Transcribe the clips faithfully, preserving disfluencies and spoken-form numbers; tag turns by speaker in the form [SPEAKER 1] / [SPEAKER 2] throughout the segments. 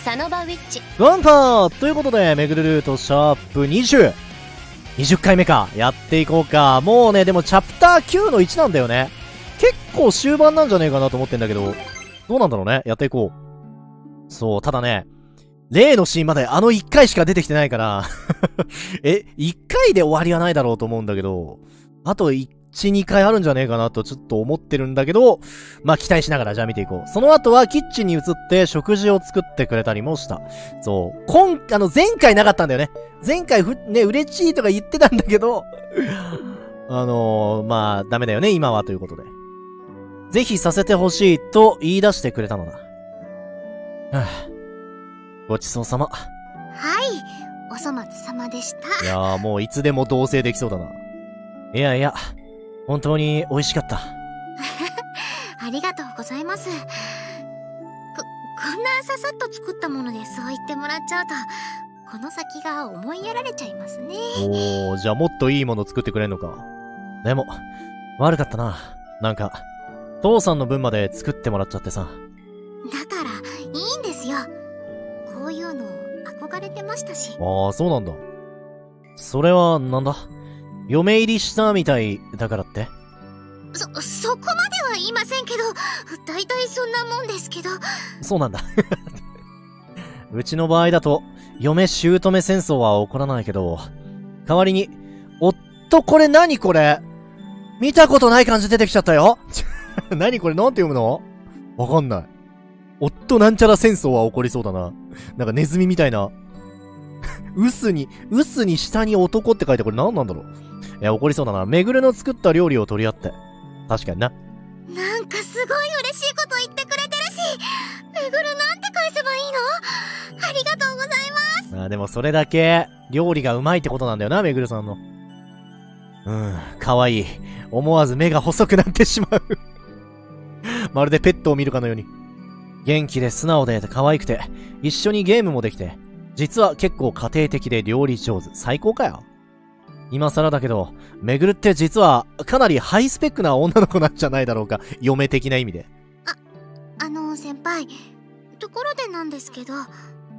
[SPEAKER 1] サノバウィッチ。
[SPEAKER 2] ワンパーということで、めぐるルートシャープにじゅう。にじゅっかいめか。やっていこうか。もうね、でもチャプターきゅうのいちなんだよね。結構終盤なんじゃねえかなと思ってんだけど、どうなんだろうね。やっていこう。そう、ただね、例のシーンまであのいっかいしか出てきてないから、え、いっかいで終わりはないだろうと思うんだけど、あといち、にかいあるんじゃねえかなとちょっと思ってるんだけど、まあ期待しながらじゃあ見ていこう。その後はキッチンに移って食事を作ってくれたりもした。そう。今、あの前回なかったんだよね。前回ふ、ね、嬉しいとか言ってたんだけど、あのー、まあダメだよね、今はということで。ぜひさせてほしいと言い出してくれたのだ。はあ、ごちそうさま。
[SPEAKER 1] はい、お粗末様でした。
[SPEAKER 2] いやーもういつでも同棲できそうだな。いやいや、本当に美味しかった。
[SPEAKER 1] ありがとうございます。こ、こんなささっと作ったものでそう言ってもらっちゃうと、この先が思いやられちゃいますね。
[SPEAKER 2] おー、じゃあもっといいもの作ってくれんのか。でも、悪かったな。なんか、父さんの分まで作ってもらっちゃってさ。
[SPEAKER 1] だから、いいんですよ。こういうの憧れてましたし。
[SPEAKER 2] ああ、そうなんだ。それは、なんだ嫁入りしたみたいだからって？
[SPEAKER 1] そ、そこまでは言いませんけど、大体そんなもんですけど。
[SPEAKER 2] そうなんだ。うちの場合だと、嫁姑戦争は起こらないけど、代わりに、おっと、これ何これ見たことない感じ出てきちゃったよ。何これなんて読むの？わかんない。おっとなんちゃら戦争は起こりそうだな。なんかネズミみたいな。うすに、うすに下に男って書いてこれ何なんだろう。いや、起こりそうだな。めぐるの作った料理を取り合って。確かにな。
[SPEAKER 1] なんかすごい嬉しいこと言ってくれてるし、めぐるなんて返せばいいの？ありがとうございます。
[SPEAKER 2] あ、でもそれだけ料理がうまいってことなんだよな、めぐるさんの。うん、かわいい。思わず目が細くなってしまう。まるでペットを見るかのように。元気で素直で可愛くて、一緒にゲームもできて、実は結構家庭的で料理上手。最高かよ。今更だけど、めぐるって実はかなりハイスペックな女の子なんじゃないだろうか。嫁的な意味で。
[SPEAKER 1] あ、あの先輩、ところでなんですけど。ん？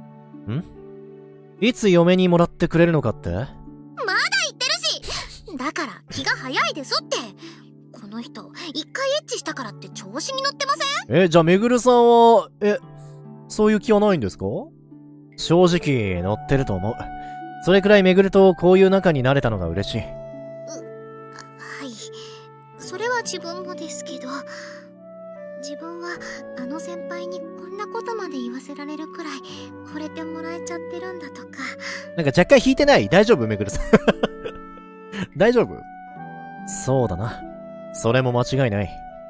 [SPEAKER 2] いつ嫁にもらってくれるのかって？
[SPEAKER 1] まだ言ってるし、だから気が早いですって。この人、一回エッチしたからって調子に乗ってません？
[SPEAKER 2] え、じゃあめぐるさんは、え、そういう気はないんですか？正直乗ってると思う。それくらいめぐるとこういう仲になれたのが嬉しい。う、
[SPEAKER 1] はい。それは自分もですけど、自分はあの先輩にこんなことまで言わせられるくらい惚れてもらえちゃってるんだとか。
[SPEAKER 2] なんか若干引いてない？大丈夫めぐるさん。大丈夫？そうだな。それも間違いない。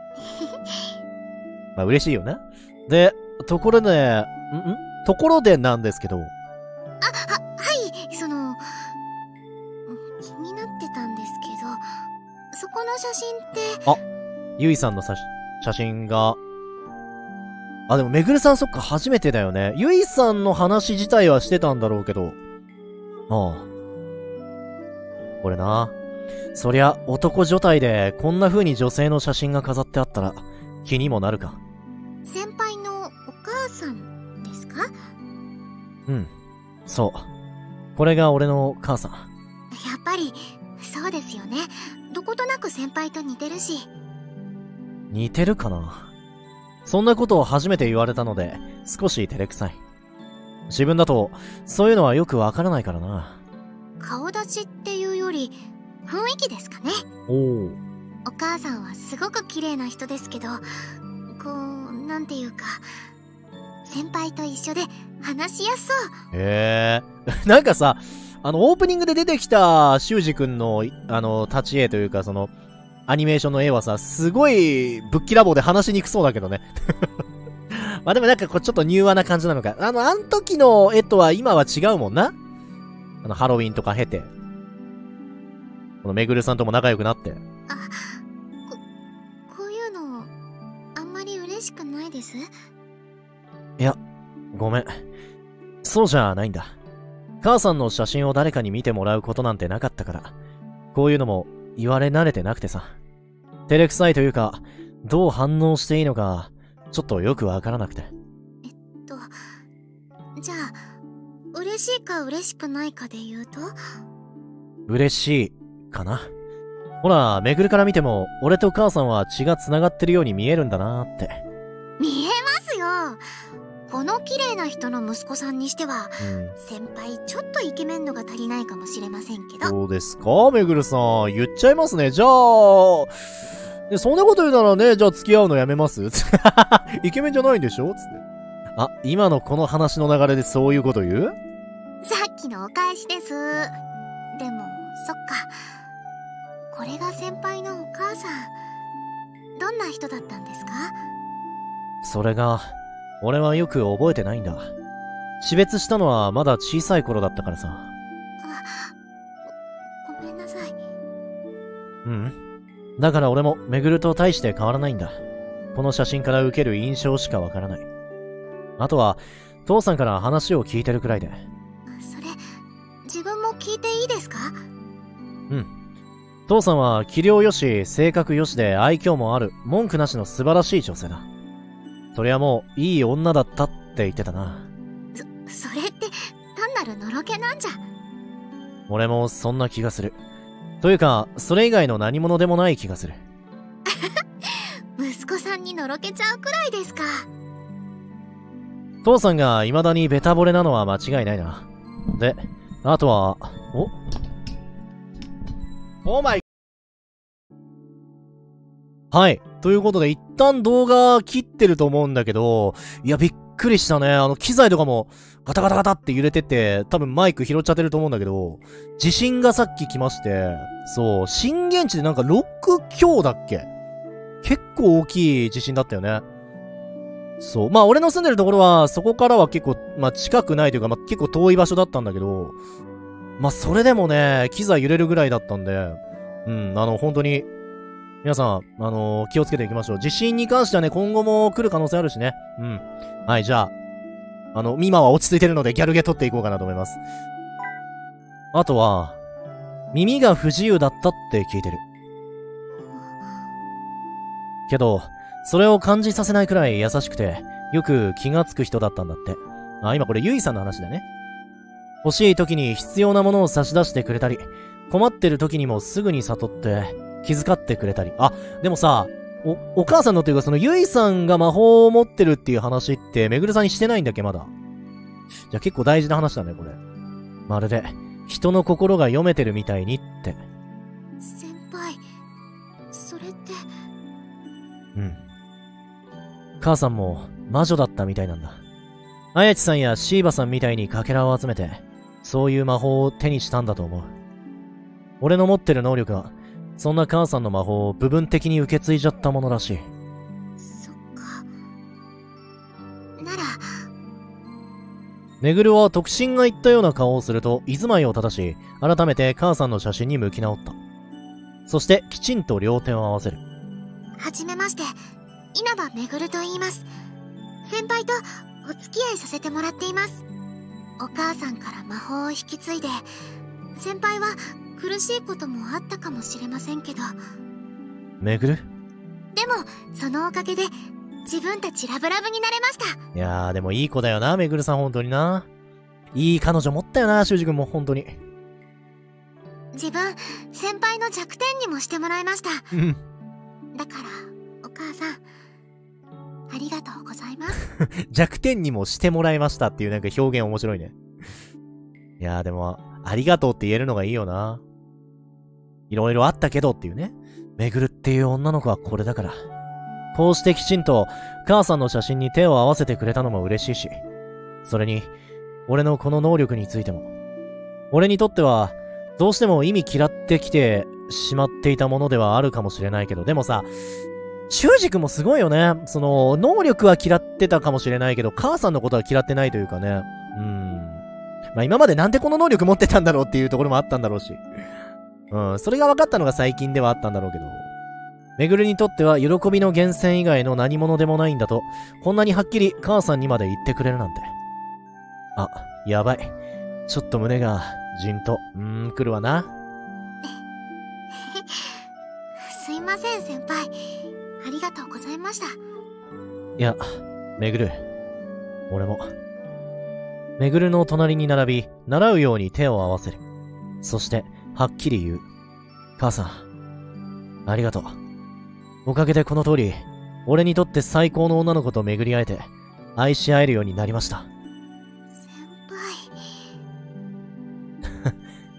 [SPEAKER 2] まあ嬉しいよな。で、ところで、んんところでなんですけど。
[SPEAKER 1] あ、は、はい、その、気になってたんですけど、そこの写真って。
[SPEAKER 2] あ、ゆいさんのさ写真が。あ、でもめぐるさんそっか初めてだよね。ゆいさんの話自体はしてたんだろうけど。ああ。これな。そりゃ男女体でこんな風に女性の写真が飾ってあったら気にもなるか。
[SPEAKER 1] 先輩のお母さんですか？
[SPEAKER 2] うん、そう。これが俺の母さん。
[SPEAKER 1] やっぱりそうですよね。どことなく先輩と似てるし。
[SPEAKER 2] 似てるかな。そんなことを初めて言われたので少し照れくさい。自分だとそういうのはよくわからないからな。
[SPEAKER 1] 顔立ちっていうより雰囲気ですかね。
[SPEAKER 2] おお。
[SPEAKER 1] お母さんはすごく綺麗な人ですけど、こうなんていうか先輩と一緒で話しやすそう。
[SPEAKER 2] へえ。なんかさ、あのオープニングで出てきた修二くんのあの立ち絵というかそのアニメーションの絵はさ、すごいぶっきらぼうで話しにくそうだけどね。まあでもなんかこうちょっと柔和な感じなのか。あのあん時の絵とは今は違うもんな。あのハロウィンとか経て。このめぐるさんとも仲良くなって。
[SPEAKER 1] あ、こ、こういうのあんまり嬉しくないです？
[SPEAKER 2] いや、ごめん。そうじゃないんだ。母さんの写真を誰かに見てもらうことなんてなかったから、こういうのも言われ慣れてなくてさ。照れくさいというか、どう反応していいのか、ちょっとよくわからなくて。
[SPEAKER 1] えっと、 じゃあ嬉しいか嬉しくないかで言うと？
[SPEAKER 2] 嬉しいかな。ほら、めぐるから見ても俺と母さんは血が繋がってるように見えるんだなーって。
[SPEAKER 1] 見えますよ。この綺麗な人の息子さんにしては、
[SPEAKER 2] うん、
[SPEAKER 1] 先輩ちょっとイケメン度が足りないかもしれませんけど。
[SPEAKER 2] そうですか、めぐるさん。言っちゃいますね。じゃあ、でそんなこと言うならね、じゃあ付き合うのやめますイケメンじゃないんでしょつって。あ、今のこの話の流れでそういうこと言う？
[SPEAKER 1] さっきのお返しです。でも、そっか。これが先輩のお母さん。どんな人だったんですか？
[SPEAKER 2] それが、俺はよく覚えてないんだ。死別したのはまだ小さい頃だったからさ。
[SPEAKER 1] あ、ご、ごめんなさい。
[SPEAKER 2] うん。だから俺もめぐると大して変わらないんだ。この写真から受ける印象しかわからない。あとは、父さんから話を聞いてるくらいで。
[SPEAKER 1] それ、自分も聞いていいですか？
[SPEAKER 2] うん。父さんは器量よし、性格よしで愛嬌もある、文句なしの素晴らしい女性だ。そりゃもう、いい女だったって言ってたな。
[SPEAKER 1] そ、それって、単なるのろけなんじゃ。
[SPEAKER 2] 俺もそんな気がする。というか、それ以外の何者でもない気がする。
[SPEAKER 1] 息子さんにのろけちゃうくらいですか。
[SPEAKER 2] 父さんが未だにベタ惚れなのは間違いないな。で、あとは、おお前。はい。ということで、一旦動画切ってると思うんだけど、いや、びっくりしたね。あの、機材とかも、ガタガタガタって揺れてて、多分マイク拾っちゃってると思うんだけど、地震がさっき来まして、そう、震源地でなんかろく強だっけ？結構大きい地震だったよね。そう。まあ、俺の住んでるところは、そこからは結構、まあ、近くないというか、まあ、結構遠い場所だったんだけど、まあ、それでもね、機材揺れるぐらいだったんで、うん、あの、本当に、皆さん、あのー、気をつけていきましょう。地震に関してはね、今後も来る可能性あるしね。うん。はい、じゃあ、あの、今は落ち着いてるので、ギャルゲ取っていこうかなと思います。あとは、耳が不自由だったって聞いてる。けど、それを感じさせないくらい優しくて、よく気がつく人だったんだって。あ、今これゆいさんの話だね。欲しい時に必要なものを差し出してくれたり、困ってる時にもすぐに悟って気遣ってくれたり。あ、でもさ、お、お母さんのっていうかそのゆいさんが魔法を持ってるっていう話ってめぐるさんにしてないんだっけまだ。じゃあ結構大事な話だね、これ。まるで人の心が読めてるみたいにって。
[SPEAKER 1] 先輩、それって。
[SPEAKER 2] うん。母さんも魔女だったみたいなんだ。あやちさんやシーバさんみたいにかけらを集めて、そういう魔法を手にしたんだと思う。俺の持ってる能力は、そんな母さんの魔法を部分的に受け継いじゃったものらしい。
[SPEAKER 1] そっか。なら。
[SPEAKER 2] めぐるは特進が言ったような顔をすると、居住まいを正し、改めて母さんの写真に向き直った。そして、きちんと両手を合わせる。
[SPEAKER 1] はじめまして、稲葉めぐると言います。先輩とお付き合いさせてもらっています。お母さんから魔法を引き継いで、先輩は苦しいこともあったかもしれませんけど。
[SPEAKER 2] めぐる？
[SPEAKER 1] でも、そのおかげで、自分たちラブラブになれました。
[SPEAKER 2] いやー、でもいい子だよな、めぐるさん、本当にな。いい彼女持ったよな、修二君も、本当に。
[SPEAKER 1] 自分、先輩の弱点にもしてもらいました。
[SPEAKER 2] うん。
[SPEAKER 1] だから、お母さん、ありがとうございます。
[SPEAKER 2] 弱点にもしてもらいましたっていうなんか表現面白いね。いやーでも、ありがとうって言えるのがいいよな。いろいろあったけどっていうね。めぐるっていう女の子はこれだから。こうしてきちんと母さんの写真に手を合わせてくれたのも嬉しいし。それに、俺のこの能力についても。俺にとっては、どうしても意味嫌ってきてしまっていたものではあるかもしれないけど、でもさ、修二君もすごいよね。その、能力は嫌ってたかもしれないけど、母さんのことは嫌ってないというかね。うん。まあ今までなんでこの能力持ってたんだろうっていうところもあったんだろうし。うん、それが分かったのが最近ではあったんだろうけど。めぐるにとっては喜びの源泉以外の何者でもないんだと、こんなにはっきり母さんにまで言ってくれるなんて。あ、やばい。ちょっと胸が、じんと、うーん、来るわな。
[SPEAKER 1] すいません、先輩。ありがとうございました。
[SPEAKER 2] いや、めぐる。俺も、 めぐるの隣に並び、習うように手を合わせる。そして、はっきり言う。母さん、ありがとう。おかげでこの通り、俺にとって最高の女の子と巡り会えて、愛し合えるようになりました。
[SPEAKER 1] 先輩。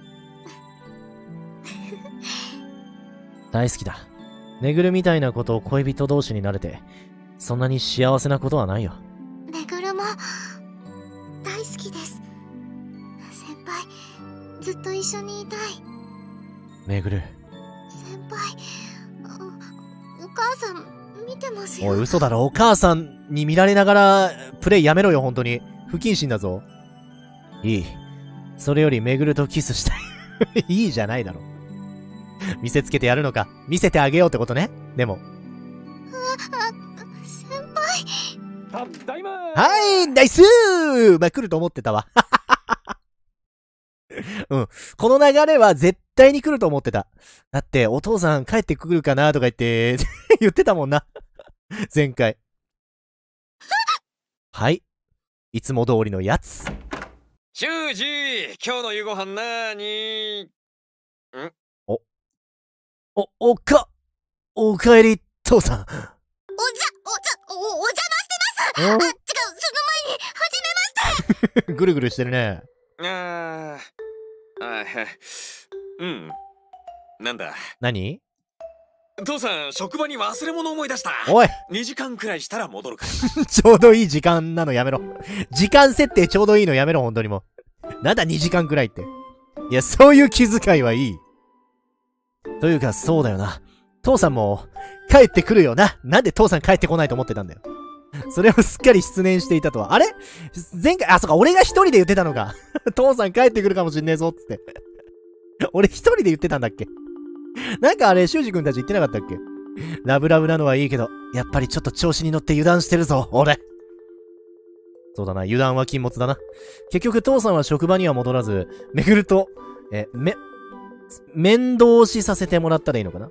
[SPEAKER 2] 大好きだ。めぐるみたいなことを恋人同士になれて、そんなに幸せなことはないよ。
[SPEAKER 1] めぐるも、大好きです。先輩、ずっと一緒にいたい。
[SPEAKER 2] めぐる。
[SPEAKER 1] 先輩、お、お母さん、見てますよ。
[SPEAKER 2] おい、嘘だろ。お母さんに見られながら、プレイやめろよ、本当に。不謹慎だぞ。いい。それよりめぐるとキスしたい。いいじゃないだろ。見せつけてやるのか。見せてあげようってことね。でも。
[SPEAKER 1] あ、先輩。
[SPEAKER 3] ただいまー。
[SPEAKER 2] はい、ナイスー。まあ、来ると思ってたわ。うん。この流れは絶対に来ると思ってた。だって、お父さん帰ってくるかなとか言って、言ってたもんな。前回。はい。いつも通りのやつ。
[SPEAKER 3] 修二、今日の夕ご飯なーにー。ん
[SPEAKER 2] お、お、おか、おかえり、父さん。
[SPEAKER 1] おじゃ、おじゃ、お、お邪魔してます。あ、違う、その前に、はじめまして。
[SPEAKER 2] ぐるぐるしてるね。
[SPEAKER 3] あー、あー、うん。なんだ。
[SPEAKER 2] 何？
[SPEAKER 3] 父さん、職場に忘れ物思い出した。
[SPEAKER 2] おい
[SPEAKER 3] にじかんくらいしたら戻るから。
[SPEAKER 2] ちょうどいい時間なのやめろ。時間設定ちょうどいいのやめろ、本当にもう。なんだにじかんくらいって。いや、そういう気遣いはいい。というか、そうだよな。父さんも、帰ってくるよな。なんで父さん帰ってこないと思ってたんだよ。それをすっかり失念していたとは。あれ前回、あ、そっか、俺が一人で言ってたのか。父さん帰ってくるかもしんねえぞ、つって。俺一人で言ってたんだっけ？なんかあれ、修二くんたち言ってなかったっけ？ラブラブなのはいいけど、やっぱりちょっと調子に乗って油断してるぞ、俺。そうだな、油断は禁物だな。結局父さんは職場には戻らず、めぐると、え、め、面倒しさせてもらったらいいのかな？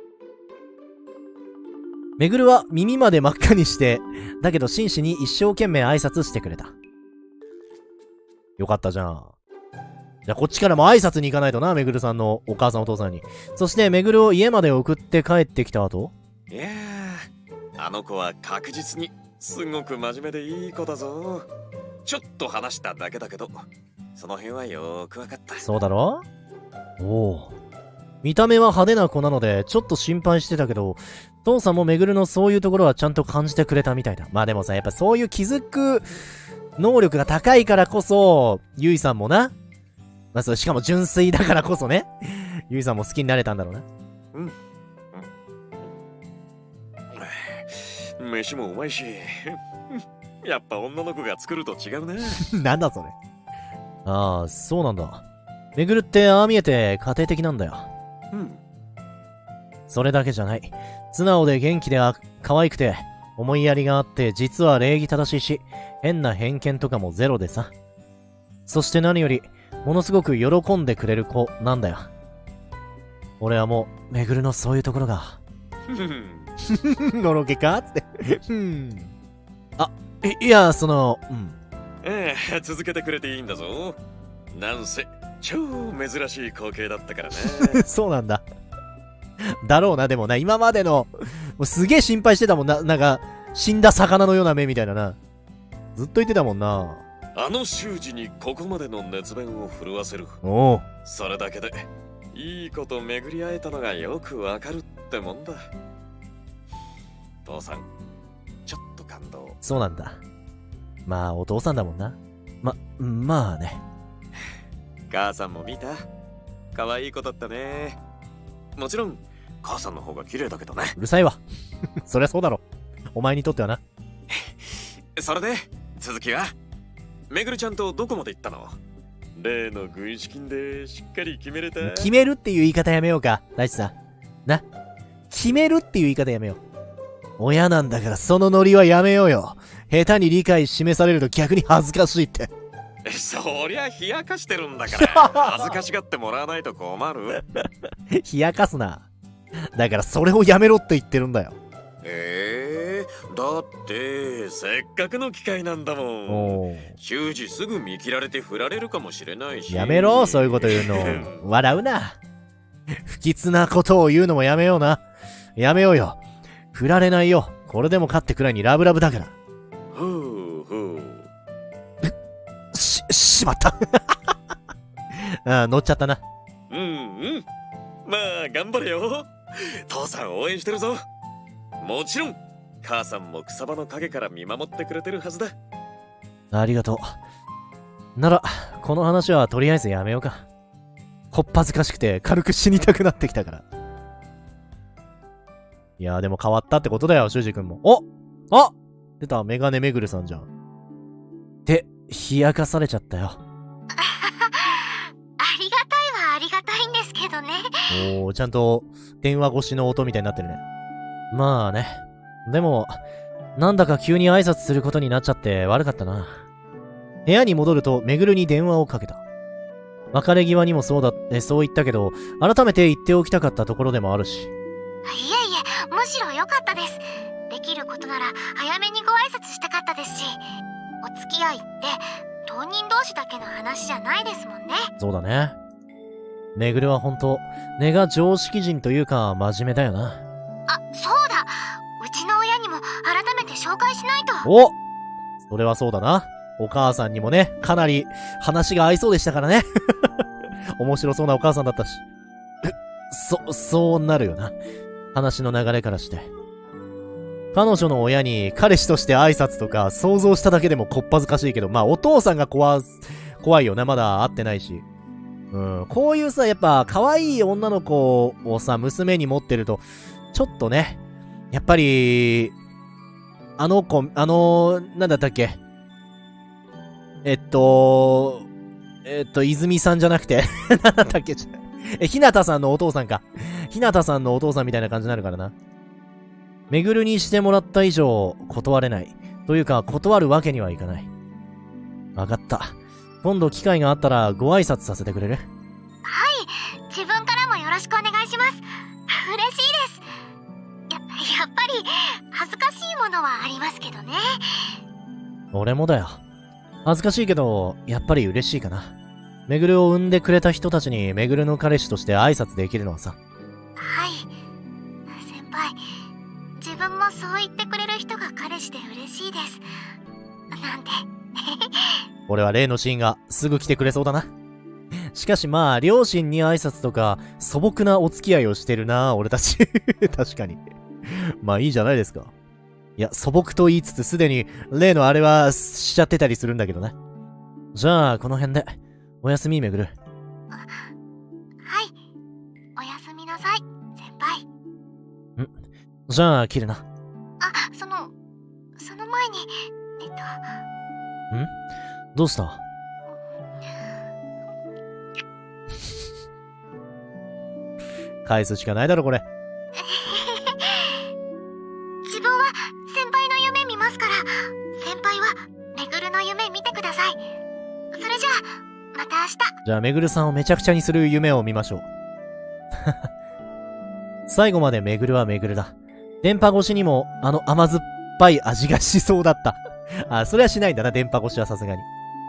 [SPEAKER 2] めぐるは耳まで真っ赤にして、だけど真摯に一生懸命挨拶してくれた。よかったじゃん。じゃあこっちからも挨拶に行かないとな、めぐるさんのお母さんお父さんに。そしてめぐるを家まで送って帰ってきた後、
[SPEAKER 3] いやー、あの子は確実にすごく真面目でいい子だぞ。ちょっと話しただけだけど、その辺はよーくわかった。
[SPEAKER 2] そうだろ？おお。見た目は派手な子なので、ちょっと心配してたけど、父さんもめぐるのそういうところはちゃんと感じてくれたみたいだ。まあでもさ、やっぱそういう気づく能力が高いからこそ、ゆいさんもな、まあそう、しかも純粋だからこそね、ゆいさんも好きになれたんだろうな。
[SPEAKER 3] うん。うん。飯もうまいし、やっぱ女の子が作ると違うね。
[SPEAKER 2] なんだそれ。ああ、そうなんだ。めぐるってああ見えて家庭的なんだよ。
[SPEAKER 3] うん。
[SPEAKER 2] それだけじゃない。素直で元気であ可愛くて、思いやりがあって、実は礼儀正しいし、変な偏見とかもゼロでさ。そして何より、ものすごく喜んでくれる子なんだよ。俺はもう、めぐるのそういうところが。のろけかつって。あ、い、いや、その、うん。
[SPEAKER 3] ええ、続けてくれていいんだぞ。なんせ、超珍しい光景だったからね。
[SPEAKER 2] そうなんだ。だろうな、でもな、今までの、もうすげえ心配してたもんな、なんか、死んだ魚のような目みたいなな。ずっと言ってたもんな。
[SPEAKER 3] あの習字にここまでの熱弁を震わせる。
[SPEAKER 2] おう。
[SPEAKER 3] それだけで、いいこと巡り会えたのがよくわかるってもんだ。父さん、ちょっと感動。
[SPEAKER 2] そうなんだ。まあ、お父さんだもんな。ま、まあね。
[SPEAKER 3] 母さんも見た？可愛い子だったね。もちろん、母さんの方が綺麗だけどね。
[SPEAKER 2] うるさいわ。そりゃそうだろ。お前にとってはな。
[SPEAKER 3] それで、続きはめぐるちゃんとどこまで行ったの？例の軍資金でしっかり決めれた？
[SPEAKER 2] 決めるっていう言い方やめようか、大地さん。な。決めるっていう言い方やめよう。親なんだからそのノリはやめようよ。下手に理解示されると逆に恥ずかしいって。
[SPEAKER 3] そりゃ冷やかしてるんだから恥ずかしがってもらわないと困る。
[SPEAKER 2] 冷やかすな。だからそれをやめろって言ってるんだよ。
[SPEAKER 3] ええー、 だってせっかくの機会なんだもん。
[SPEAKER 2] おー。
[SPEAKER 3] 習字すぐ見切られて振られるかもしれないし。
[SPEAKER 2] やめろ、そういうこと言うの。笑うな。不吉なことを言うのもやめような。やめようよ。振られないよ。これでも勝ってくらいにラブラブだから。
[SPEAKER 3] ふうふ
[SPEAKER 2] う。し、しまった。ああ、乗っちゃったな。
[SPEAKER 3] うんうん。まあ、頑張れよ。父さん応援してるぞ。もちろん、母さんも草場の陰から見守ってくれてるはずだ。
[SPEAKER 2] ありがとう。なら、この話はとりあえずやめようか。こっぱずかしくて軽く死にたくなってきたから。いやーでも変わったってことだよ、修二君も。おあ出た、メガネめぐるさんじゃん。って、冷やかされちゃったよ。
[SPEAKER 1] ありがたいはありがたいんですけどね。
[SPEAKER 2] おー、ちゃんと電話越しの音みたいになってるね。まあね。でも、なんだか急に挨拶することになっちゃって悪かったな。部屋に戻ると、めぐるに電話をかけた。別れ際にもそうだ、え、そう言ったけど、改めて言っておきたかったところでもあるし。
[SPEAKER 1] いえいえ、むしろ良かったです。できることなら早めにご挨拶したかったですし、お付き合いって当人同士だけの話じゃないですもんね。
[SPEAKER 2] そうだね。めぐるは本当、根が常識人というか真面目だよな。
[SPEAKER 1] あ、そうだ。うちの親にも改めて紹介しないと。
[SPEAKER 2] おそれはそうだな。お母さんにもね、かなり話が合いそうでしたからね。面白そうなお母さんだったし。そ、そうなるよな。話の流れからして。彼女の親に彼氏として挨拶とか想像しただけでもこっぱずかしいけど、まあお父さんが怖、怖いよな。まだ会ってないし。うん、こういうさ、やっぱ可愛い女の子をさ、娘に持ってると、ちょっとね、やっぱり、あの子、あの、なんだったっけえっと、えっと、泉さんじゃなくて、なんだったっけえ、ひなたさんのお父さんか。ひなたさんのお父さんみたいな感じになるからな。めぐるにしてもらった以上、断れない。というか、断るわけにはいかない。わかった。今度機会があったらご挨拶させてくれる？
[SPEAKER 1] はい、自分からもよろしくお願いします。嬉しいです。や、やっぱり、恥ずかしいものはありますけどね。
[SPEAKER 2] 俺もだよ。恥ずかしいけど、やっぱり嬉しいかな。めぐるを産んでくれた人たちにめぐるの彼氏として挨拶できるのはさ。
[SPEAKER 1] はい。先輩、自分もそう言ってくれる人が彼氏で嬉しいです。なんて。
[SPEAKER 2] 俺は例のシーンがすぐ来てくれそうだな。しかしまあ、両親に挨拶とか素朴なお付き合いをしてるな、俺たち。確かに。まあいいじゃないですか。いや、素朴と言いつつすでに例のあれはしちゃってたりするんだけどね。じゃあ、この辺で。おやすみ、めぐる。
[SPEAKER 1] はい。おやすみなさい、先輩。
[SPEAKER 2] んじゃあ、切るな。
[SPEAKER 1] あ、その、その前に、えっと。ん
[SPEAKER 2] どうした返すしかないだろ、これ。
[SPEAKER 1] 自分は先輩の夢見ますから、先輩はめぐるの夢見てください。それじゃあ、また明日。
[SPEAKER 2] じゃあ、めぐるさんをめちゃくちゃにする夢を見ましょう。最後までめぐるはめぐるだ。電波越しにも、あの甘酸っぱい味がしそうだった。あ、それはしないんだな、電波越しはさすがに。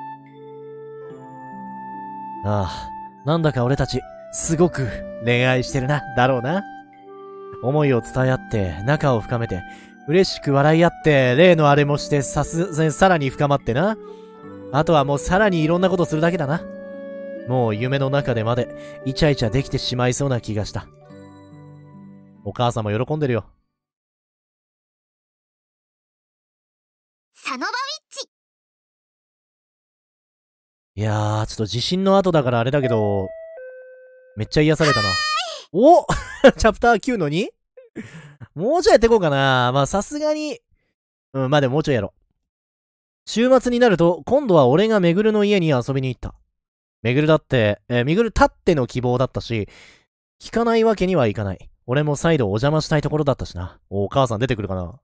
[SPEAKER 2] ああ、なんだか俺たち、すごく恋愛してるな、だろうな。思いを伝え合って、仲を深めて、嬉しく笑い合って、例のあれもして、さす、さらに深まってな。あとはもうさらにいろんなことするだけだな。もう夢の中でまで、イチャイチャできてしまいそうな気がした。お母さんも喜んでるよ。
[SPEAKER 1] サノバウィッチ。
[SPEAKER 2] いやー、ちょっと地震の後だからあれだけど、めっちゃ癒されたな。おチャプターきゅうの に? もうちょいやってこうかな。まあさすがに、うん、まあでももうちょいやろう。週末になると、今度は俺がめぐるの家に遊びに行った。めぐるだって、えー、めぐるたっての希望だったし、聞かないわけにはいかない。俺も再度お邪魔したいところだったしな。お母さん出てくるかな。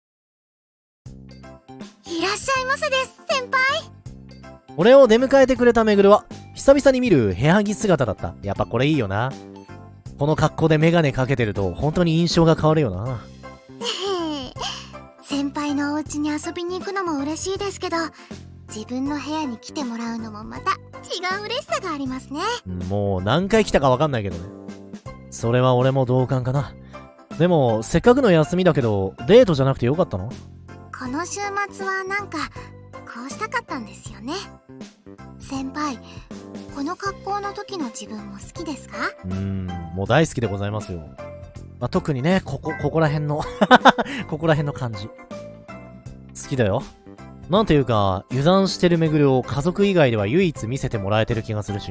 [SPEAKER 1] いらっしゃいませです、先輩。
[SPEAKER 2] 俺を出迎えてくれためぐるは、久々に見る部屋着姿だった。やっぱこれいいよな。この格好でメガネかけてると、本当に印象が変わるよな。
[SPEAKER 1] 先輩輩のお家に遊びに行くのも嬉しいですけど、自分の部屋に来てもらうのもまた違う嬉しさがありますね。
[SPEAKER 2] もう何回来たかわかんないけどね。それは俺も同感かな。でも、せっかくの休みだけど、デートじゃなくてよかったの？
[SPEAKER 1] この週末はなんか、こうしたかったんですよね。先輩、この格好の時の自分も好きですか？
[SPEAKER 2] うーん、もう大好きでございますよ。まあ、特にね、ここ、ここら辺の、ここら辺の感じ。好きだよ。なんていうか、油断してるめぐるを家族以外では唯一見せてもらえてる気がするし。
[SPEAKER 1] はい、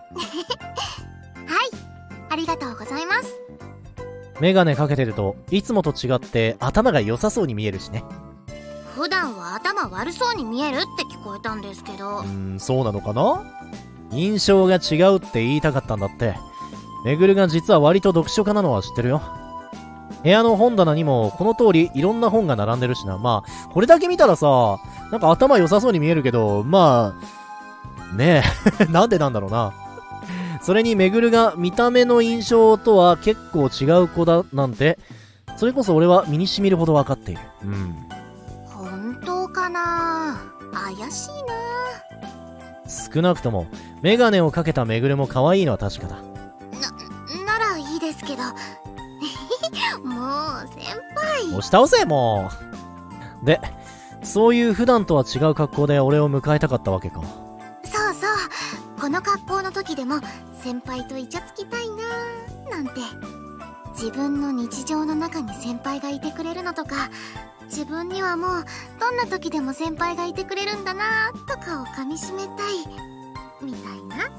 [SPEAKER 1] ありがとうございます。
[SPEAKER 2] メガネかけてると、いつもと違って頭が良さそうに見えるしね。
[SPEAKER 1] 普段は頭悪そうに見えるって聞こえたんですけど。
[SPEAKER 2] うーん、そうなのかな？印象が違うって言いたかったんだって。めぐるが実は割と読書家なのは知ってるよ。部屋の本棚にもこの通りいろんな本が並んでるしな。まあ、これだけ見たらさ、なんか頭良さそうに見えるけど、まあ、ねえ、なんでなんだろうな。それにめぐるが見た目の印象とは結構違う子だなんて、それこそ俺は身に染みるほど分かっている。うん。
[SPEAKER 1] 本当かな？怪しいな。
[SPEAKER 2] 少なくとも、メガネをかけためぐるも可愛いのは確かだ。
[SPEAKER 1] な、ならいいですけど。もう、先輩。
[SPEAKER 2] 押し倒せ、もう。で、そういう普段とは違う格好で俺を迎えたかったわけか。
[SPEAKER 1] そうそう。この格好の時でも、先輩とイチャつきたいなーなんて。自分の日常の中に先輩がいてくれるのとか、自分にはもうどんな時でも先輩がいてくれるんだなとかをかみしめたいみたいな。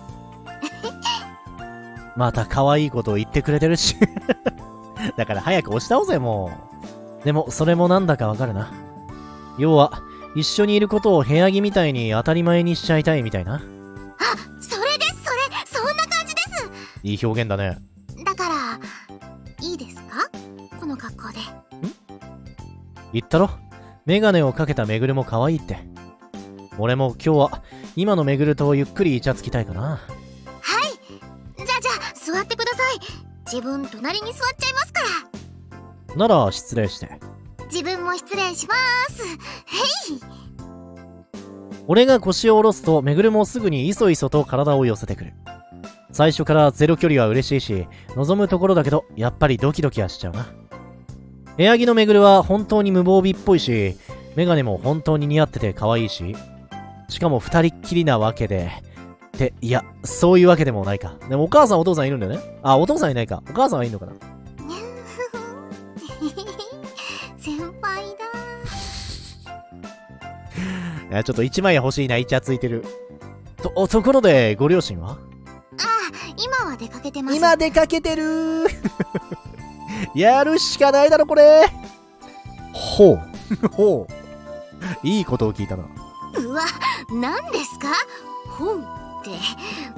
[SPEAKER 2] また可愛いことを言ってくれてるし。だから早く押し倒せ、もう。でもそれもなんだかわかるな。要は一緒にいることを部屋着みたいに当たり前にしちゃいたいみたいな。
[SPEAKER 1] あ、それですそれそんな感じです。
[SPEAKER 2] いい表現だね。
[SPEAKER 1] だからいいですか、この格好で。ん？
[SPEAKER 2] 言ったろ、メガネをかけためぐるも可愛いって。俺も今日は今のめぐるとゆっくりイチャつきたいかな。
[SPEAKER 1] はい、じゃあじゃあ座ってください。自分隣に座っちゃいますから。
[SPEAKER 2] なら失礼して。
[SPEAKER 1] 自分も失礼しまーす。へい。
[SPEAKER 2] 俺が腰を下ろすとめぐるもすぐにいそいそと体を寄せてくる。最初からゼロ距離は嬉しいし望むところだけど、やっぱりドキドキはしちゃうな。部屋着のめぐるは本当に無防備っぽいし、メガネも本当に似合ってて可愛いし、しかも二人っきりなわけで、って、いや、そういうわけでもないか。でもお母さんお父さんいるんだよね。あ、お父さんいないか。お母さんはいいのかな。
[SPEAKER 1] 先輩だ。
[SPEAKER 2] いや、ちょっと一枚欲しいな、イチャついてる。と、ところで、ご両親は？
[SPEAKER 1] ああ、今は出かけてます。
[SPEAKER 2] 今出かけてるー。やるしかないだろ、これ。ほう。ほう。いいことを聞いたな。
[SPEAKER 1] うわ、何ですか？ほうって、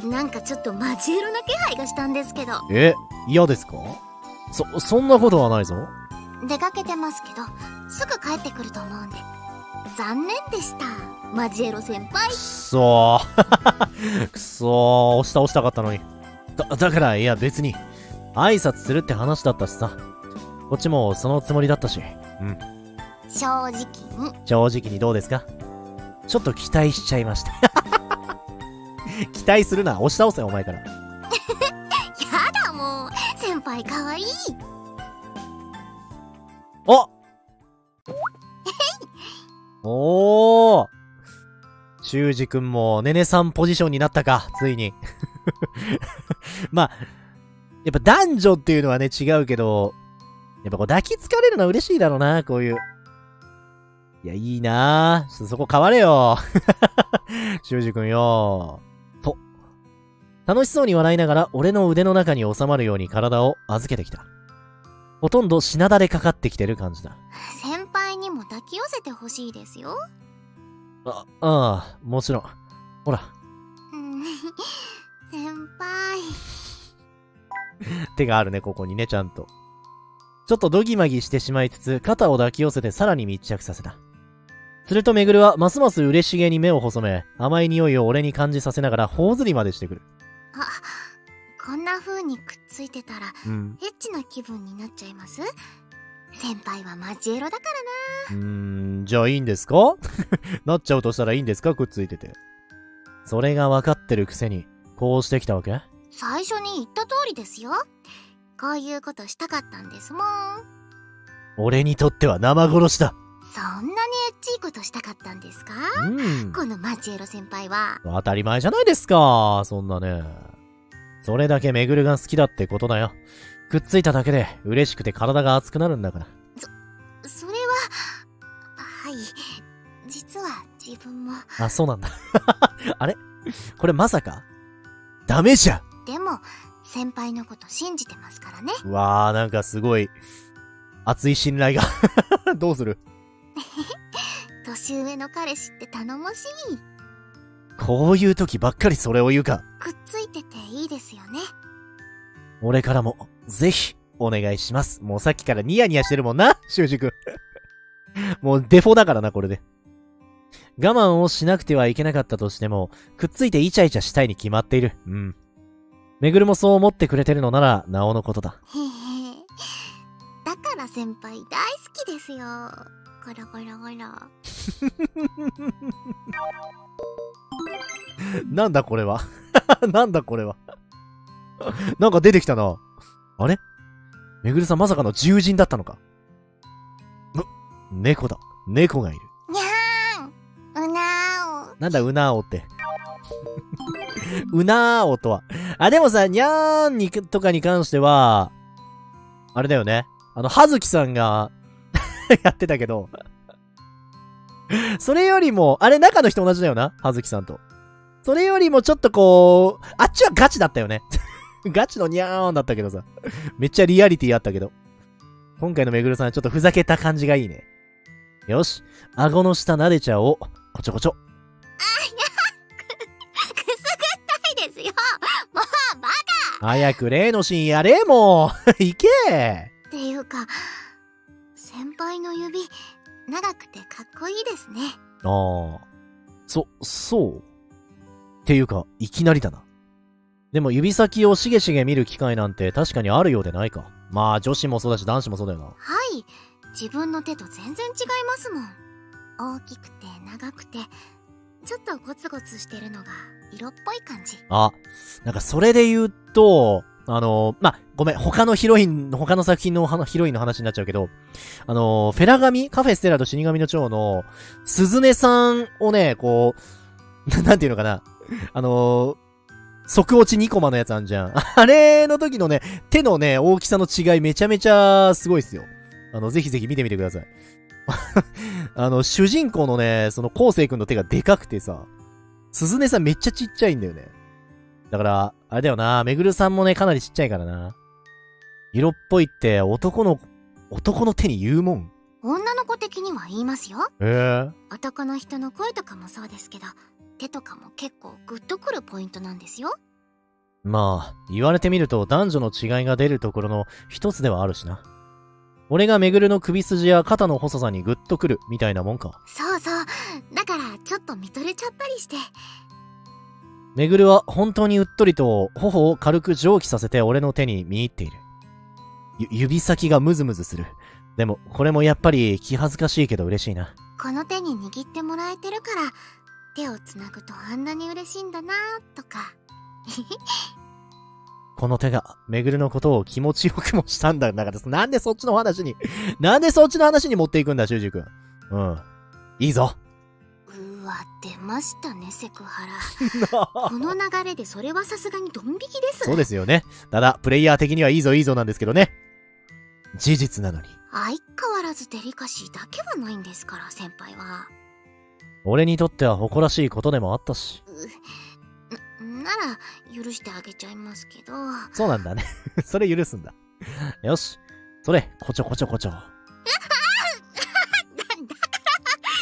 [SPEAKER 1] なんかちょっとマジエロな気配がしたんですけど。
[SPEAKER 2] え、嫌ですか？そ、そんなことはないぞ。
[SPEAKER 1] 出かけてますけど、すぐ帰ってくると思うんで。残念でした。マジエロ先輩。
[SPEAKER 2] くそー。くそー。押した押したかったのに。だ、だから、いや別に。挨拶するって話だったしさ。こっちもそのつもりだったし。うん。
[SPEAKER 1] 正直に。
[SPEAKER 2] 正直にどうですか？ちょっと期待しちゃいました。期待するな。押し倒せ、お前から。や
[SPEAKER 1] だもう。先輩かわいい。
[SPEAKER 2] おおー、修二くんもねねさんポジションになったか、ついに。まあ、やっぱ男女っていうのはね、違うけど、やっぱこう抱きつかれるのは嬉しいだろうな、こういう。いや、いいなぁ。ちょっとそこ変われよ。修二くんよ。と。楽しそうに笑いながら、俺の腕の中に収まるように体を預けてきた。ほとんどしなだれかかってきてる感じだ。
[SPEAKER 1] 先輩にも抱き寄せてほしいですよ。
[SPEAKER 2] あ、ああ、もちろん。ほら。
[SPEAKER 1] 先輩。
[SPEAKER 2] 手があるね、ここにね、ちゃんと。ちょっとドギマギしてしまいつつ、肩を抱き寄せてさらに密着させた。するとめぐるは、ますます嬉しげに目を細め、甘い匂いを俺に感じさせながら、頬ずりまでしてくる。
[SPEAKER 1] あ、こんな風にくっついてたら、
[SPEAKER 2] うん。
[SPEAKER 1] エッチな気分になっちゃいます？ 先輩はマジエロだからな。
[SPEAKER 2] うーん、じゃあいいんですかなっちゃうとしたらいいんですか、くっついてて。それが分かってるくせに、こうしてきたわけ？
[SPEAKER 1] 最初に言った通りですよ。こういうことしたかったんですもん。
[SPEAKER 2] 俺にとっては生殺しだ。
[SPEAKER 1] そんなにエッチいことしたかったんですか？
[SPEAKER 2] うん。
[SPEAKER 1] このマジエロ先輩は。
[SPEAKER 2] 当たり前じゃないですか。そんなね。それだけめぐるが好きだってことだよ。くっついただけで嬉しくて体が熱くなるんだから。
[SPEAKER 1] そ、それは、はい。実は自分も。
[SPEAKER 2] あ、そうなんだ。あれこれまさかダメじゃん。
[SPEAKER 1] でも、先輩のこと信じてますからね。
[SPEAKER 2] うわー、なんかすごい、熱い信頼が。どうする？
[SPEAKER 1] 年上の彼氏って頼もしい。
[SPEAKER 2] こういう時ばっかりそれを言うか。
[SPEAKER 1] くっついてていいですよね。
[SPEAKER 2] 俺からも、ぜひ、お願いします。もうさっきからニヤニヤしてるもんな、修二君。もうデフォだからな、これで。我慢をしなくてはいけなかったとしても、くっついてイチャイチャしたいに決まっている。うん。めぐるもそう思ってくれてるのなら、なおのことだ。
[SPEAKER 1] へへ。だから先輩大好きですよ。ゴロゴロゴロ。
[SPEAKER 2] なんだこれは。なんだこれは。なんか出てきたな。あれめぐるさんまさかの獣人だったのか。む、猫だ。猫がいる。
[SPEAKER 1] にゃーん。うなーお。
[SPEAKER 2] なんだうなーおって。うなーおとは。あ、でもさ、にゃーんにとかに関しては、あれだよね。あの、はずきさんが、やってたけど、それよりも、あれ中の人同じだよな。はずきさんと。それよりもちょっとこう、あっちはガチだったよね。ガチのにゃーんだったけどさ。めっちゃリアリティあったけど。今回のめぐるさんはちょっとふざけた感じがいいね。よし。顎の下撫でちゃおう。こちょこちょ。
[SPEAKER 1] くすぐったいですよ。もうバカ。
[SPEAKER 2] 早く例のシーンやれ、もう。行け。
[SPEAKER 1] っていうか、先輩の指、長くてかっこいいですね。
[SPEAKER 2] ああ。そ、そうっていうか、いきなりだな。でも指先をしげしげ見る機会なんて確かにあるようでないか。まあ女子もそうだし男子もそうだよな。
[SPEAKER 1] はい。自分の手と全然違いますもん。大きくて長くて、ちょっとゴツゴツしてるのが色っぽい感じ。
[SPEAKER 2] あ、なんかそれで言うと、あのー、まあ、ごめん、他のヒロイン、他の作品のヒロインの話になっちゃうけど、あのー、フェラガミカフェステラと死神の蝶の、鈴音さんをね、こう、なんていうのかな。あのー、即落ちにコマのやつあんじゃん。あれの時のね、手のね、大きさの違いめちゃめちゃすごいっすよ。あの、ぜひぜひ見てみてください。あの、主人公のね、その、こうせいくんの手がでかくてさ、鈴音さんめっちゃちっちゃいんだよね。だから、あれだよな、めぐるさんもね、かなりちっちゃいからな。色っぽいって男の、男の手に言うもん。
[SPEAKER 1] 女の子的には言いますよ。
[SPEAKER 2] へえ。
[SPEAKER 1] 男の人の声とかもそうですけど、手とかも結構グッとくるポイントなんですよ。
[SPEAKER 2] まあ、言われてみると男女の違いが出るところの一つではあるしな。俺がめぐるの首筋や肩の細さにグッとくるみたいなもんか。
[SPEAKER 1] そうそう。だからちょっと見とれちゃったりして。
[SPEAKER 2] めぐるは本当にうっとりと頬を軽く蒸気させて俺の手に見入っている。ゆ指先がムズムズする。でもこれもやっぱり気恥ずかしいけど嬉しいな。
[SPEAKER 1] この手に握ってもらえてるから手をつなぐとあんなに嬉しいんだなとか。
[SPEAKER 2] この手がめぐるのことを気持ちよくもしたんだから、なんでそっちの話になんでそっちの話に持っていくんだ、修二君。うん。いいぞ。
[SPEAKER 1] うわ、出ましたね、セクハラ。この流れでそれはさすがにドン引きです。
[SPEAKER 2] そうですよね。ただ、プレイヤー的にはいいぞいいぞなんですけどね。事実なのに。
[SPEAKER 1] 相変わらずデリカシーだけはないんですから、先輩は。
[SPEAKER 2] 俺にとっては誇らしいことでもあったし。
[SPEAKER 1] な、なら、許してあげちゃいますけど。
[SPEAKER 2] そうなんだね。それ許すんだ。よし。それ、こちょこちょこちょ。
[SPEAKER 1] だ、だから、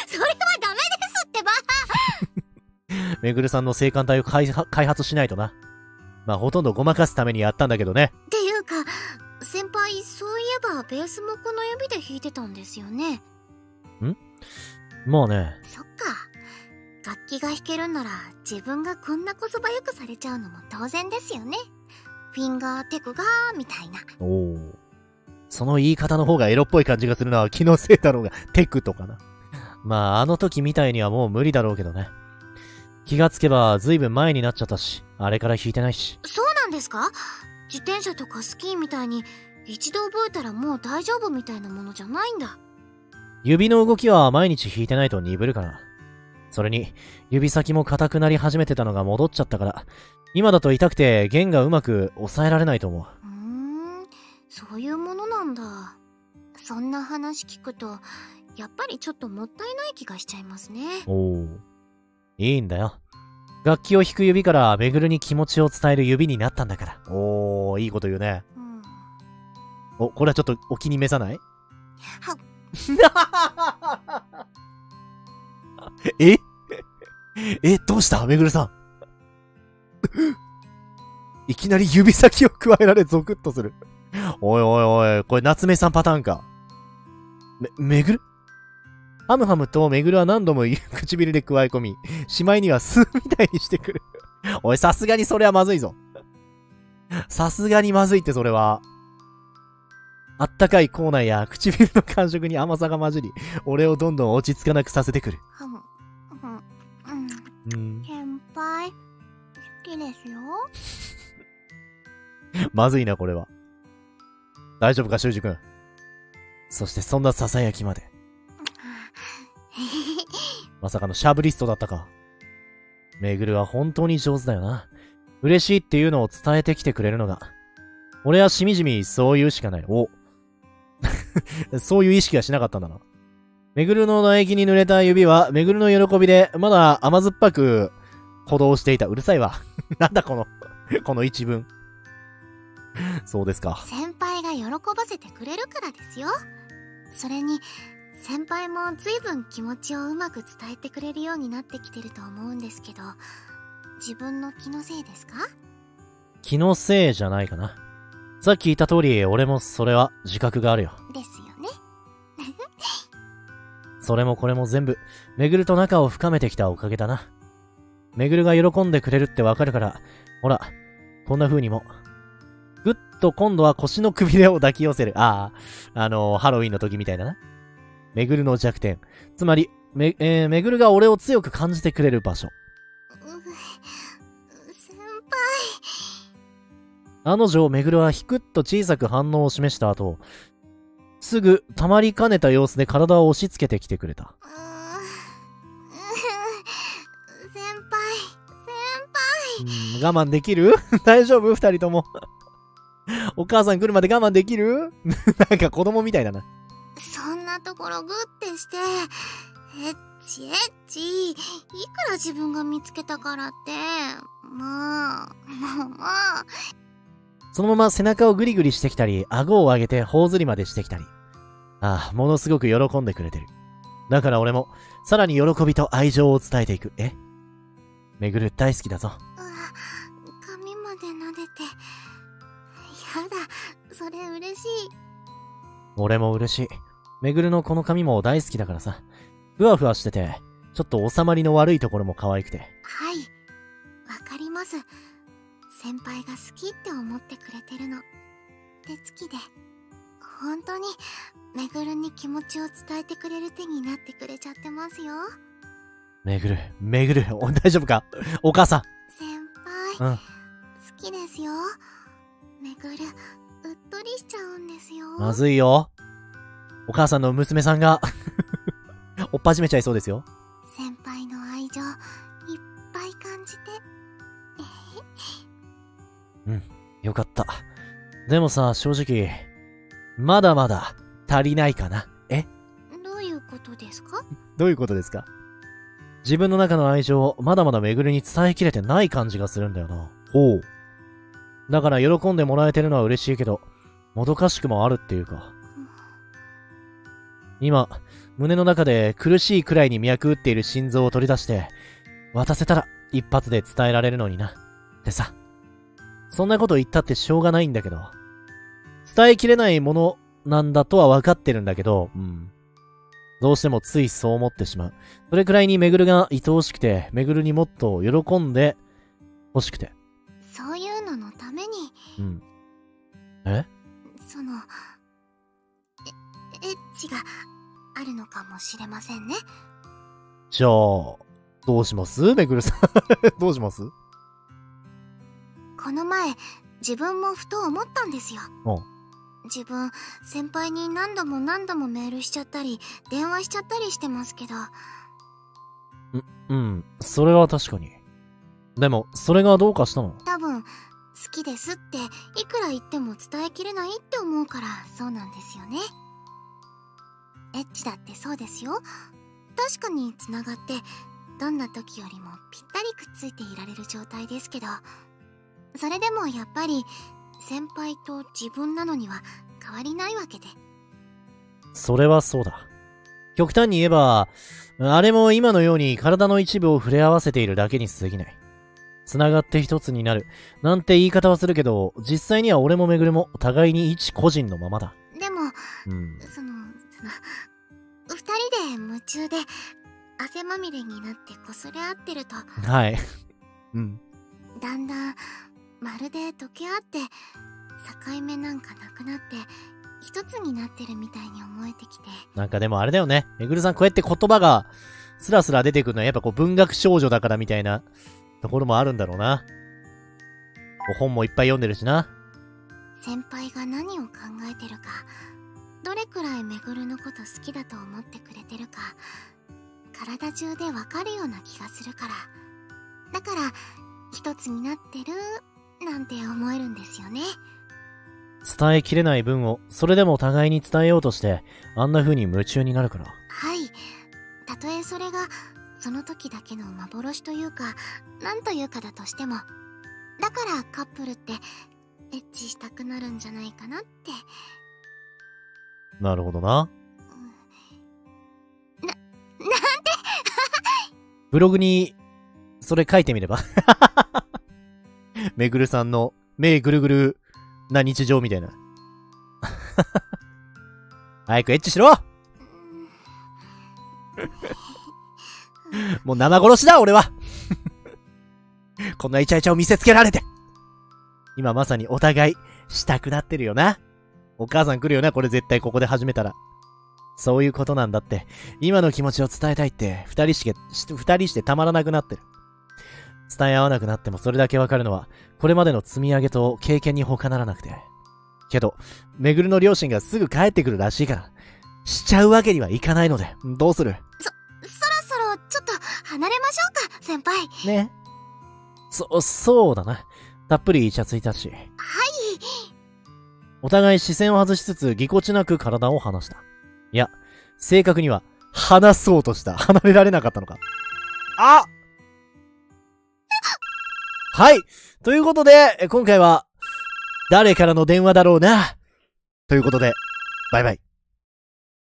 [SPEAKER 1] それはダメですってば。
[SPEAKER 2] めぐるさんの性感帯を開発しないとな。まあ、ほとんどごまかすためにやったんだけどね。
[SPEAKER 1] っていうか、先輩、そういえばベースもこの指で弾いてたんですよね。
[SPEAKER 2] ん？まあね。
[SPEAKER 1] そっか。楽器が弾けるんなら自分がこんなこそばよくされちゃうのも当然ですよね。フィンガーテクガーみたいな。
[SPEAKER 2] おお。 その言い方の方がエロっぽい感じがするのは気のせいだろうが、テクとかな。まあ、あの時みたいにはもう無理だろうけどね。気がつけば随分前になっちゃったし、あれから引いてないし。
[SPEAKER 1] そうなんですか？自転車とかスキーみたいに一度覚えたらもう大丈夫みたいなものじゃないんだ。
[SPEAKER 2] 指の動きは毎日引いてないと鈍るから。それに、指先も硬くなり始めてたのが戻っちゃったから、今だと痛くて弦がうまく抑えられないと思う。
[SPEAKER 1] うーん、そういうものなんだ。そんな話聞くと、やっぱりちょっともったいない気がしちゃいますね。
[SPEAKER 2] おー。いいんだよ。楽器を弾く指からめぐるに気持ちを伝える指になったんだから。おー、いいこと言うね。
[SPEAKER 1] うん、
[SPEAKER 2] お、これはちょっとお気に召さない？
[SPEAKER 1] は
[SPEAKER 2] ええ、どうしためぐるさん。いきなり指先を加えられゾクッとする。おいおいおい、これ夏目さんパターンか。め、めぐるハムハムとめぐるは何度も唇で加え込み、しまいには吸うみたいにしてくる。おい、さすがにそれはまずいぞ。さすがにまずいってそれは。あったかい口内や唇の感触に甘さが混じり、俺をどんどん落ち着かなくさせてくる。
[SPEAKER 1] はむ、うん、
[SPEAKER 2] うん。
[SPEAKER 1] 先輩、好きですよ。
[SPEAKER 2] まずいな、これは。大丈夫か、修二君。そしてそんな囁きまで。まさかのシャブリストだったか。めぐるは本当に上手だよな。嬉しいっていうのを伝えてきてくれるのが。俺はしみじみそう言うしかない。お。そういう意識はしなかったんだな。めぐるの唾液に濡れた指は、めぐるの喜びで、まだ甘酸っぱく鼓動していた。うるさいわ。なんだこの、この一文。そうですか。
[SPEAKER 1] 先輩が喜ばせてくれるからですよ。それに、先輩も随分気持ちをうまく伝えてくれるようになってきてると思うんですけど、自分の気のせいですか？
[SPEAKER 2] 気のせいじゃないかな。さっき言った通り、俺もそれは自覚があるよ。
[SPEAKER 1] ですよね。
[SPEAKER 2] それもこれも全部、めぐると仲を深めてきたおかげだな。めぐるが喜んでくれるってわかるから、ほら、こんな風にも。ぐっと今度は腰のくびれを抱き寄せる。ああ、あのー、ハロウィンの時みたいだな。めぐるの弱点。つまり、め、えー、めぐるが俺を強く感じてくれる場所。
[SPEAKER 1] 先輩。
[SPEAKER 2] あの女、めぐるはひくっと小さく反応を示した後、すぐ溜まりかねた様子で体を押し付けてきてくれた。
[SPEAKER 1] うーん先輩、先輩。
[SPEAKER 2] うん、我慢できる大丈夫二人とも。お母さん来るまで我慢できるなんか子供みたいだな。
[SPEAKER 1] そんなところグッてして、エッチエッチ。いくら自分が見つけたからって、もう、もうもう。
[SPEAKER 2] そのまま背中をグリグリしてきたり、顎を上げて頬ずりまでしてきたり。ああ、ものすごく喜んでくれてる。だから俺も、さらに喜びと愛情を伝えていく。え？めぐる大好きだぞ。
[SPEAKER 1] うわ、髪まで撫でて。やだ、それ嬉しい。
[SPEAKER 2] 俺も嬉しい。めぐるのこの髪も大好きだからさ。ふわふわしてて、ちょっと収まりの悪いところも可愛くて。
[SPEAKER 1] はい、わかります。先輩が好きって思ってくれてるの。手つきで。本当に、めぐるに気持ちを伝えてくれる手になってくれちゃってますよ。
[SPEAKER 2] めぐる、めぐる、お、大丈夫かお母さん。
[SPEAKER 1] 先輩、
[SPEAKER 2] うん。
[SPEAKER 1] 好きですよ。めぐる、うっとりしちゃうんですよ。
[SPEAKER 2] まずいよ。お母さんの娘さんが、おっぱじめちゃいそうですよ。
[SPEAKER 1] 先輩の愛情、いっぱい感じて。
[SPEAKER 2] うん、よかった。でもさ、正直、まだまだ足りないかな。え？
[SPEAKER 1] どういうことですか？
[SPEAKER 2] どういうことですか？自分の中の愛情をまだまだめぐるに伝えきれてない感じがするんだよな。ほう。だから喜んでもらえてるのは嬉しいけど、もどかしくもあるっていうか。今、胸の中で苦しいくらいに脈打っている心臓を取り出して、渡せたら一発で伝えられるのにな。ってさ。そんなこと言ったってしょうがないんだけど。伝えきれないものなんだとは分かってるんだけど、うん。どうしてもついそう思ってしまう。それくらいにめぐるが愛おしくて、めぐるにもっと喜んで欲しくて。
[SPEAKER 1] そういうののために。
[SPEAKER 2] うん。え？
[SPEAKER 1] その、 値があるのかもしれませんね。
[SPEAKER 2] じゃあ、どうしますめぐるさん。どうします？
[SPEAKER 1] この前、自分もふと思ったんですよ。
[SPEAKER 2] うん。
[SPEAKER 1] 自分、先輩に何度も何度もメールしちゃったり、電話しちゃったりしてますけど。
[SPEAKER 2] うん、それは確かに。でも、それがどうかしたの？
[SPEAKER 1] 多分、好きですっていくら言っても伝えきれないって思うからそうなんですよね。エッチだってそうですよ。確かに繋がってどんな時よりもぴったりくっついていられる状態ですけど、それでもやっぱり先輩と自分なのには変わりないわけで。
[SPEAKER 2] それはそうだ。極端に言えば、あれも今のように体の一部を触れ合わせているだけに過ぎない。繋がって一つになるなんて言い方はするけど、実際には俺もめぐるも互いに一個人のままだ。
[SPEAKER 1] でも、
[SPEAKER 2] うん、
[SPEAKER 1] そのその二人で夢中で汗まみれになってこすれ合ってると、
[SPEAKER 2] はい。うん。
[SPEAKER 1] だんだんまるで溶け合って境目なんかなくなって一つになってるみたいに思えてきて。
[SPEAKER 2] なんかでもあれだよね。めぐるさんこうやって言葉がスラスラ出てくるのはやっぱこう文学少女だからみたいなところもあるんだろうな。本もいっぱい読んでるしな。
[SPEAKER 1] 先輩が何を考えてるか、どれくらいめぐるのこと好きだと思ってくれてるか、体中でわかるような気がするから。だから一つになってるなんて思えるんですよね。
[SPEAKER 2] 伝えきれない分をそれでも互いに伝えようとしてあんな風に夢中になるから。
[SPEAKER 1] はい。たとえそれがその時だけの幻というかなんというかだとしても、だからカップルってエッチしたくなるんじゃないかなって。
[SPEAKER 2] なるほどな。
[SPEAKER 1] な、なんて
[SPEAKER 2] ブログにそれ書いてみれば。めぐるさんの目ぐるぐるな日常みたいな。早くエッチしろ。もう生殺しだ俺は。こんなイチャイチャを見せつけられて。今まさにお互いしたくなってるよな。お母さん来るよなこれ絶対ここで始めたら。そういうことなんだって。今の気持ちを伝えたいって二人して、二人してたまらなくなってる。伝え合わなくなってもそれだけわかるのはこれまでの積み上げと経験に他ならなくて。けど、めぐるの両親がすぐ帰ってくるらしいから、しちゃうわけにはいかないので、どうする？
[SPEAKER 1] そ、そろそろちょっと離れましょうか、先輩。
[SPEAKER 2] ね。そ、そうだな。たっぷりイチャついたし。
[SPEAKER 1] はい。
[SPEAKER 2] お互い視線を外しつつぎこちなく体を離した。いや、正確には、離そうとした。離れられなかったのか。あはい。ということで、今回は、誰からの電話だろうな。ということで、バイバイ。